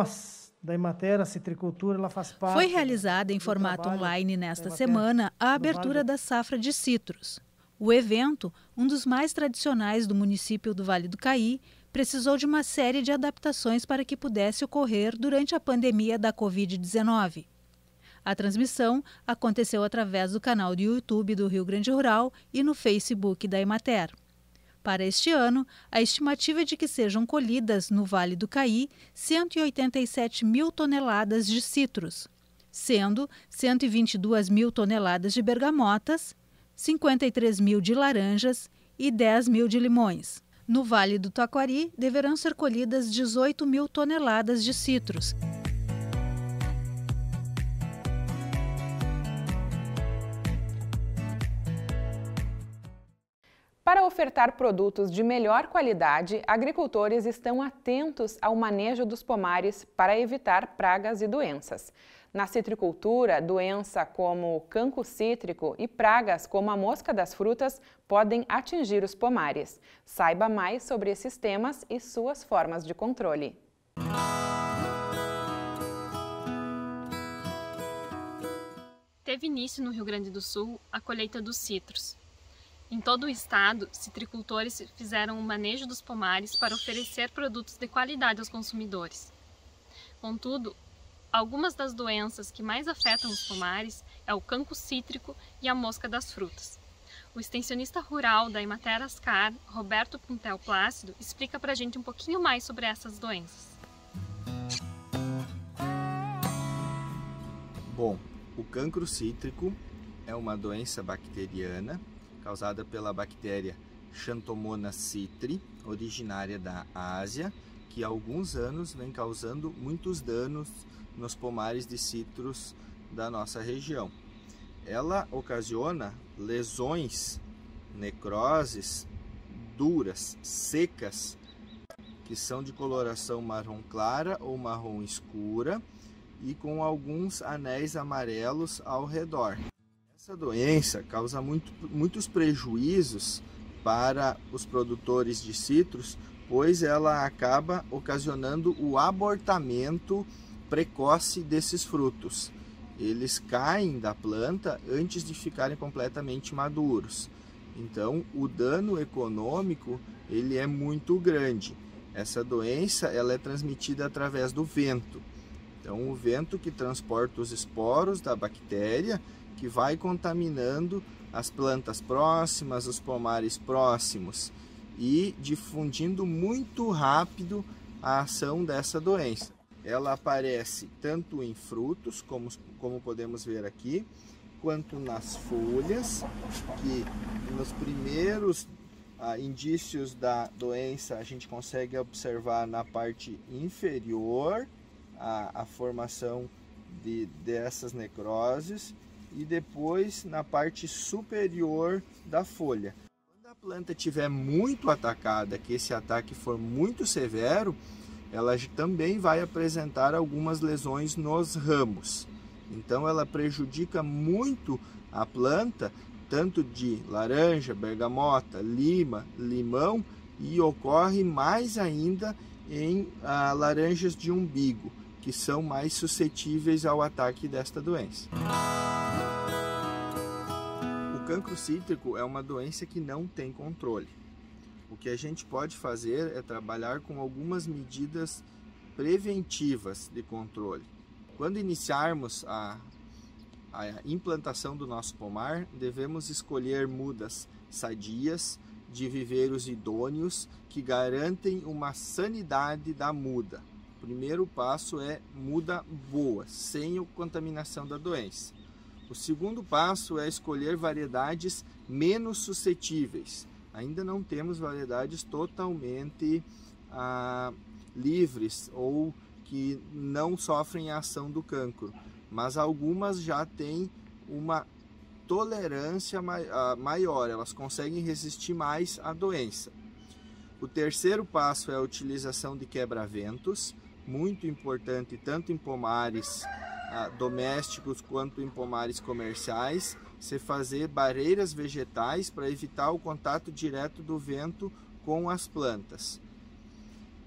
nós, da Emater, a citricultura, ela faz parte... Foi realizada em formato online nesta semana a abertura da safra de citros. O evento, um dos mais tradicionais do município do Vale do Caí, precisou de uma série de adaptações para que pudesse ocorrer durante a pandemia da Covid-19. A transmissão aconteceu através do canal do YouTube do Rio Grande Rural e no Facebook da Emater. Para este ano, a estimativa é de que sejam colhidas no Vale do Caí 187 mil toneladas de citros, sendo 122 mil toneladas de bergamotas, 53 mil de laranjas e 10 mil de limões. No Vale do Taquari, deverão ser colhidas 18 mil toneladas de citros. Para ofertar produtos de melhor qualidade, agricultores estão atentos ao manejo dos pomares para evitar pragas e doenças. Na citricultura, doenças como o cancro cítrico e pragas como a mosca das frutas podem atingir os pomares. Saiba mais sobre esses temas e suas formas de controle. Teve início no Rio Grande do Sul a colheita dos citros. Em todo o estado, citricultores fizeram o manejo dos pomares para oferecer produtos de qualidade aos consumidores. Contudo, algumas das doenças que mais afetam os pomares é o cancro cítrico e a mosca das frutas. O extensionista rural da Emater Ascar, Roberto Puntel Plácido, explica pra gente um pouquinho mais sobre essas doenças. Bom, o cancro cítrico é uma doença bacteriana causada pela bactéria Xanthomonas citri, originária da Ásia, que há alguns anos vem causando muitos danos nos pomares de citros da nossa região. Ela ocasiona lesões, necroses duras, secas, que são de coloração marrom clara ou marrom escura e com alguns anéis amarelos ao redor. Essa doença causa muitos prejuízos para os produtores de citros, pois ela acaba ocasionando o abortamento precoce desses frutos. Eles caem da planta antes de ficarem completamente maduros. Então, o dano econômico ele é muito grande. Essa doença ela é transmitida através do vento. Então, o vento que transporta os esporos da bactéria, que vai contaminando as plantas próximas, os pomares próximos e difundindo muito rápido a ação dessa doença. Ela aparece tanto em frutos, como podemos ver aqui, quanto nas folhas, que nos primeiros indícios da doença a gente consegue observar na parte inferior a formação dessas necroses e depois na parte superior da folha. Quando a planta estiver muito atacada, que esse ataque for muito severo, ela também vai apresentar algumas lesões nos ramos. Então ela prejudica muito a planta, tanto de laranja, bergamota, lima, limão, e ocorre mais ainda em laranjas de umbigo, que são mais suscetíveis ao ataque desta doença. O cancro cítrico é uma doença que não tem controle. O que a gente pode fazer é trabalhar com algumas medidas preventivas de controle. Quando iniciarmos a implantação do nosso pomar, devemos escolher mudas sadias, de viveiros idôneos, que garantem uma sanidade da muda. O primeiro passo é muda boa, sem a contaminação da doença. O segundo passo é escolher variedades menos suscetíveis. Ainda não temos variedades totalmente livres ou que não sofrem a ação do cancro, mas algumas já têm uma tolerância maior, elas conseguem resistir mais à doença. O terceiro passo é a utilização de quebra-ventos, muito importante tanto em pomares domésticos quanto em pomares comerciais, se fazer barreiras vegetais para evitar o contato direto do vento com as plantas.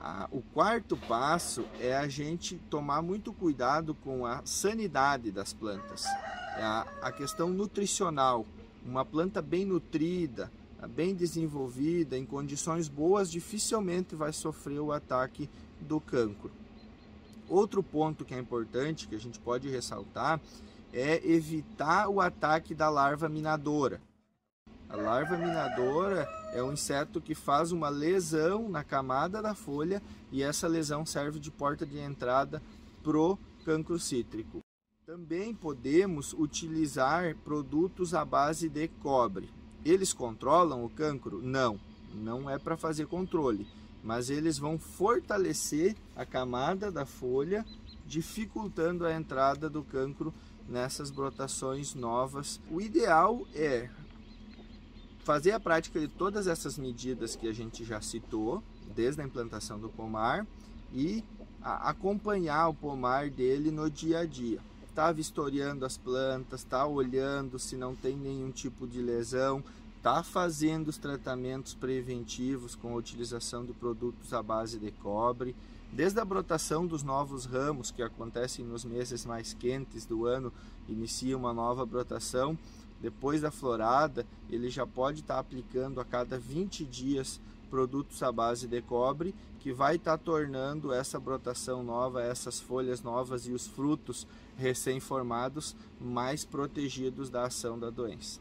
O quarto passo é a gente tomar muito cuidado com a sanidade das plantas, a questão nutricional. Uma planta bem nutrida, bem desenvolvida, em condições boas, dificilmente vai sofrer o ataque do cancro. Outro ponto que é importante, que a gente pode ressaltar, é evitar o ataque da larva minadora. A larva minadora é um inseto que faz uma lesão na camada da folha e essa lesão serve de porta de entrada para o cancro cítrico. Também podemos utilizar produtos à base de cobre. Eles controlam o cancro? Não, não é para fazer controle, mas eles vão fortalecer a camada da folha, dificultando a entrada do cancro nessas brotações novas. O ideal é fazer a prática de todas essas medidas que a gente já citou, desde a implantação do pomar, e acompanhar o pomar dele no dia a dia. Tá vistoriando as plantas, tá olhando se não tem nenhum tipo de lesão, tá fazendo os tratamentos preventivos com a utilização de produtos à base de cobre. Desde a brotação dos novos ramos, que acontecem nos meses mais quentes do ano, inicia uma nova brotação. Depois da florada, ele já pode estar aplicando a cada 20 dias produtos à base de cobre, que vai estar tornando essa brotação nova, essas folhas novas e os frutos recém-formados mais protegidos da ação da doença.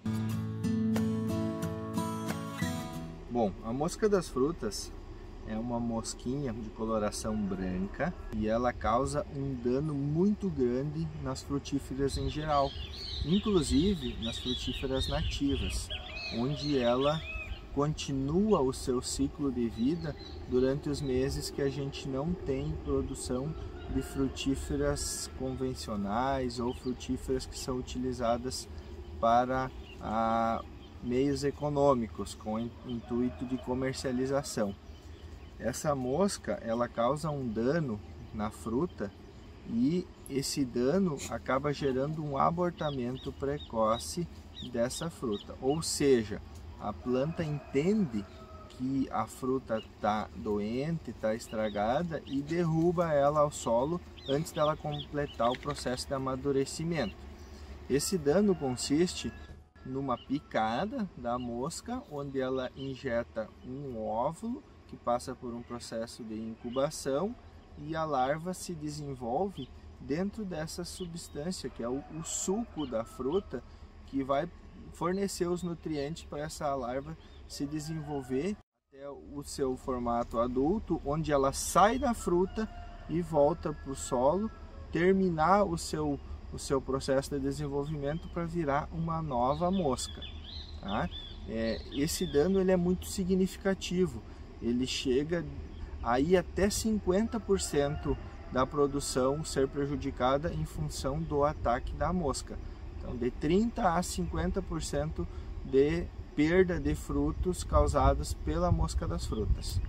Bom, a mosca das frutas é uma mosquinha de coloração branca e ela causa um dano muito grande nas frutíferas em geral, inclusive nas frutíferas nativas, onde ela continua o seu ciclo de vida durante os meses que a gente não tem produção de frutíferas convencionais ou frutíferas que são utilizadas para meios econômicos, com intuito de comercialização. Essa mosca, ela causa um dano na fruta e esse dano acaba gerando um abortamento precoce dessa fruta. Ou seja, a planta entende que a fruta está doente, está estragada e derruba ela ao solo antes dela completar o processo de amadurecimento. Esse dano consiste numa picada da mosca, onde ela injeta um óvulo que passa por um processo de incubação e a larva se desenvolve dentro dessa substância, que é o suco da fruta, que vai fornecer os nutrientes para essa larva se desenvolver até o seu formato adulto, onde ela sai da fruta e volta para o solo, terminar o seu processo de desenvolvimento para virar uma nova mosca. Tá? Esse dano ele é muito significativo. Ele chega aí até 50% da produção ser prejudicada em função do ataque da mosca. Então, de 30% a 50% de perda de frutos causados pela mosca das frutas.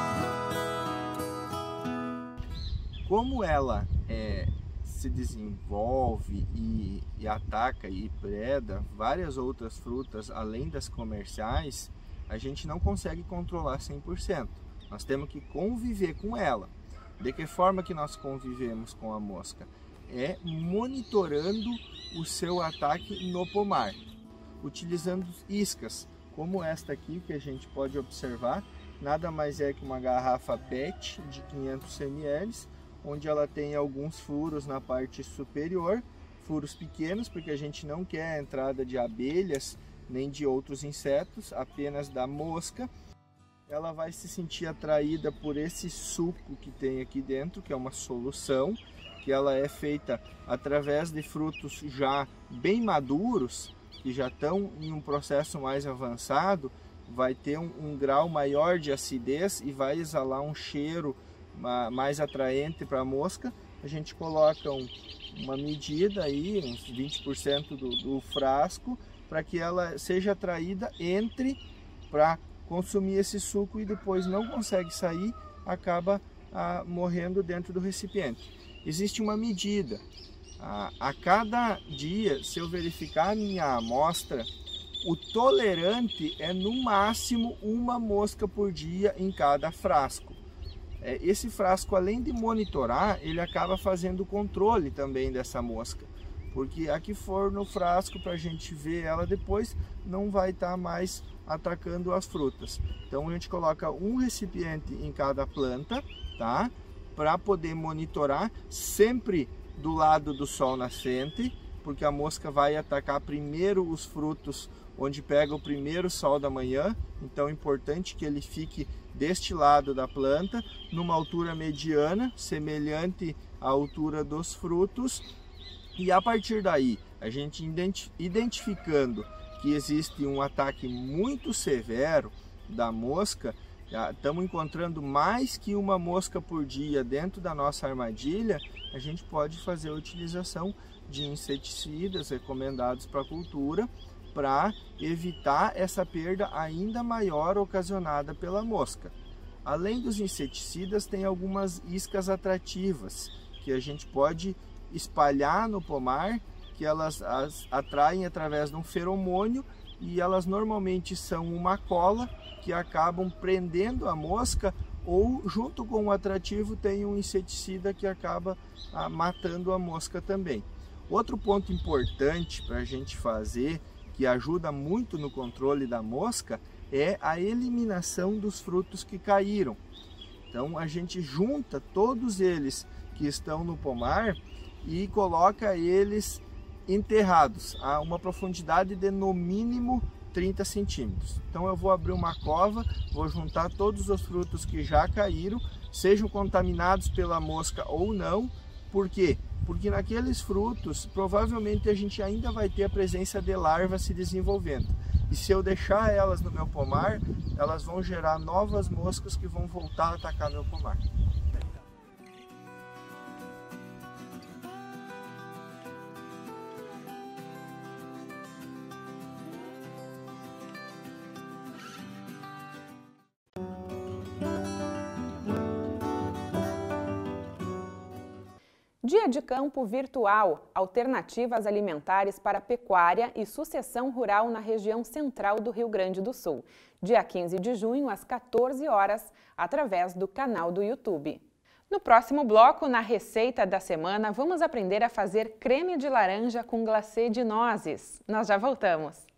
Como ela se desenvolve e ataca e preda várias outras frutas além das comerciais, a gente não consegue controlar 100%. Nós temos que conviver com ela. De que forma que nós convivemos com a mosca? É monitorando o seu ataque no pomar, utilizando iscas, como esta aqui que a gente pode observar, nada mais é que uma garrafa PET de 500 ml, onde ela tem alguns furos na parte superior, furos pequenos, porque a gente não quer a entrada de abelhas nem de outros insetos, apenas da mosca. Ela vai se sentir atraída por esse suco que tem aqui dentro, que é uma solução, que ela é feita através de frutos já bem maduros, que já estão em um processo mais avançado, vai ter um grau maior de acidez e vai exalar um cheiro mais atraente para a mosca. A gente coloca uma medida aí, uns 20% do frasco, para que ela seja atraída, entre para consumir esse suco e depois não consegue sair, acaba morrendo dentro do recipiente. Existe uma medida. A cada dia, se eu verificar a minha amostra, o tolerante é no máximo uma mosca por dia em cada frasco. esse frasco, além de monitorar, ele acaba fazendo o controle também dessa mosca. Porque a que for no frasco para a gente ver ela depois, não vai estar mais atacando as frutas. Então a gente coloca um recipiente em cada planta, tá? Para poder monitorar, sempre do lado do sol nascente, porque a mosca vai atacar primeiro os frutos onde pega o primeiro sol da manhã. Então é importante que ele fique deste lado da planta, numa altura mediana, semelhante à altura dos frutos. E a partir daí, a gente identificando que existe um ataque muito severo da mosca, estamos encontrando mais que uma mosca por dia dentro da nossa armadilha, a gente pode fazer a utilização de inseticidas recomendados para a cultura para evitar essa perda ainda maior ocasionada pela mosca. Além dos inseticidas, tem algumas iscas atrativas que a gente pode espalhar no pomar, que elas atraem através de um feromônio, e elas normalmente são uma cola que acabam prendendo a mosca, ou junto com o atrativo tem um inseticida que acaba matando a mosca também. Outro ponto importante para a gente fazer, que ajuda muito no controle da mosca, é a eliminação dos frutos que caíram. Então a gente junta todos eles que estão no pomar e coloca eles enterrados a uma profundidade de no mínimo 30 centímetros. Então eu vou abrir uma cova, vou juntar todos os frutos que já caíram, sejam contaminados pela mosca ou não. Por quê? Porque naqueles frutos provavelmente a gente ainda vai ter a presença de larvas se desenvolvendo. E se eu deixar elas no meu pomar, elas vão gerar novas moscas que vão voltar a atacar meu pomar. Dia de campo virtual, alternativas alimentares para pecuária e sucessão rural na região central do Rio Grande do Sul. Dia 15 de junho, às 14 horas, através do canal do YouTube. No próximo bloco, na receita da semana, vamos aprender a fazer creme de laranja com glacê de nozes. Nós já voltamos!